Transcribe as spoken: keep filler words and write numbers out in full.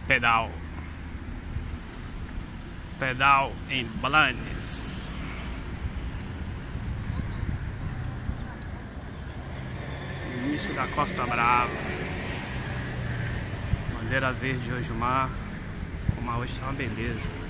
Pedal. Pedal em Blanes. Início da Costa Brava. Bandeira verde hoje o mar. O mar hoje tá uma beleza.